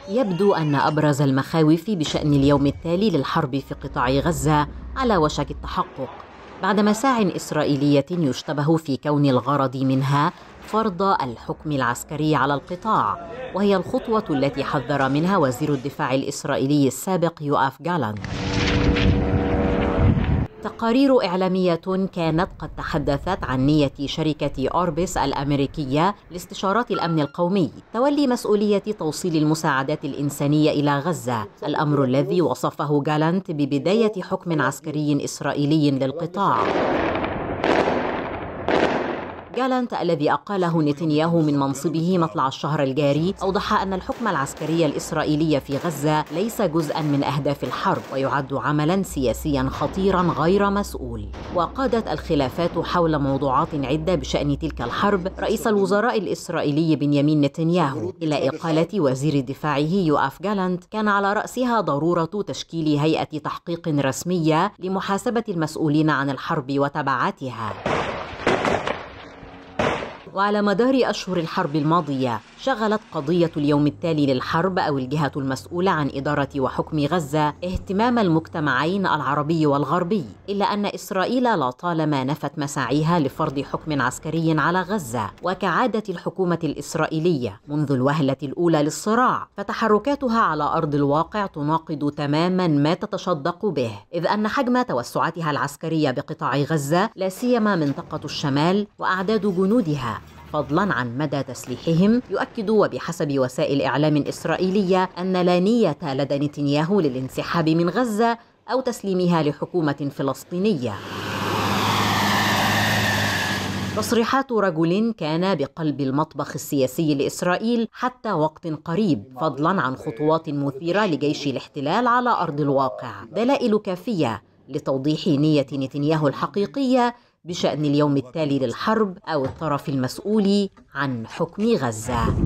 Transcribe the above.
يبدو أن أبرز المخاوف بشأن اليوم التالي للحرب في قطاع غزة على وشك التحقق بعد مساع إسرائيلية يشتبه في كون الغرض منها فرض الحكم العسكري على القطاع، وهي الخطوة التي حذر منها وزير الدفاع الإسرائيلي السابق يوآف جالانت. تقارير إعلامية كانت قد تحدثت عن نية شركة أوربس الأمريكية لاستشارات الأمن القومي تولي مسؤولية توصيل المساعدات الإنسانية إلى غزة، الأمر الذي وصفه جالانت ببداية حكم عسكري إسرائيلي للقطاع. جالانت الذي أقاله نتنياهو من منصبه مطلع الشهر الجاري أوضح أن الحكم العسكري الإسرائيلي في غزة ليس جزءاً من أهداف الحرب ويعد عملاً سياسياً خطيراً غير مسؤول. وقادت الخلافات حول موضوعات عدة بشأن تلك الحرب رئيس الوزراء الإسرائيلي بنيامين نتنياهو إلى إقالة وزير دفاعه يوآف جالانت كان على رأسها ضرورة تشكيل هيئة تحقيق رسمية لمحاسبة المسؤولين عن الحرب وتبعاتها. وعلى مدار أشهر الحرب الماضية شغلت قضية اليوم التالي للحرب أو الجهة المسؤولة عن إدارة وحكم غزة اهتمام المجتمعين العربي والغربي، إلا أن إسرائيل لطالما نفت مساعيها لفرض حكم عسكري على غزة، وكعادة الحكومة الإسرائيلية منذ الوهلة الأولى للصراع فتحركاتها على أرض الواقع تناقض تماما ما تتصدق به، إذ أن حجم توسعاتها العسكرية بقطاع غزة لا سيما منطقة الشمال وأعداد جنودها فضلاً عن مدى تسليحهم يؤكد وبحسب وسائل إعلام إسرائيلية أن لا نية لدى نتنياهو للانسحاب من غزة أو تسليمها لحكومة فلسطينية. تصريحات رجل كان بقلب المطبخ السياسي لإسرائيل حتى وقت قريب فضلاً عن خطوات مثيرة لجيش الاحتلال على أرض الواقع دلائل كافية لتوضيح نية نتنياهو الحقيقية بشأن اليوم التالي للحرب أو الطرف المسؤول عن حكم غزة.